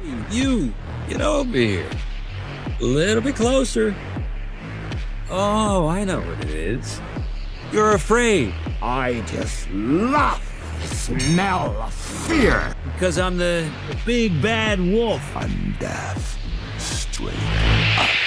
You, get over here. A little bit closer. Oh, I know what it is. You're afraid. I just love the smell of fear. Because I'm the big bad wolf. I'm death. Straight up.